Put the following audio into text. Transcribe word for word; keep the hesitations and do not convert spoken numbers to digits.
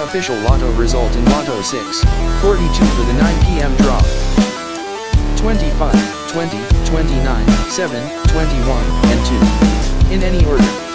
official Lotto result in Lotto six, forty-two for the nine p m draw. twenty-five, twenty, twenty-nine, seven, twenty-one, and two. In any order.